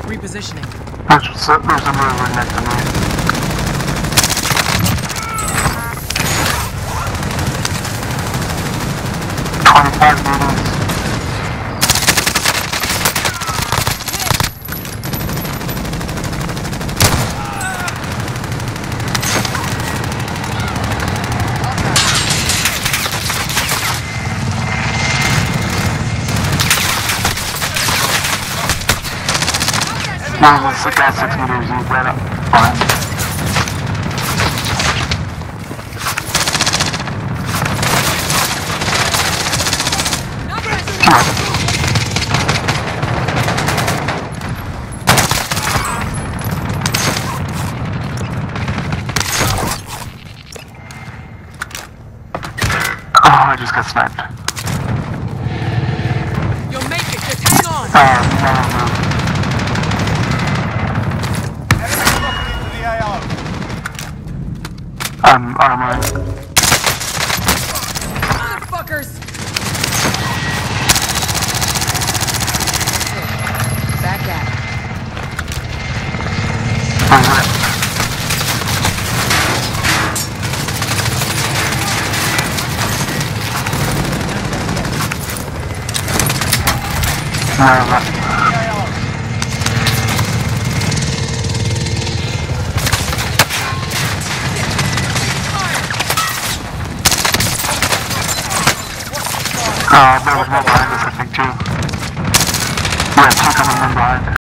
Repositioning. There's a mover next to me. 25 meters. No, it's like 6 meters, you right up. Fine. Oh, I just got sniped. You'll make it, just hang on! No. I'm armoring. Motherfuckers! Back at it. There was more behind us, I think, too. Yeah, two coming in behind.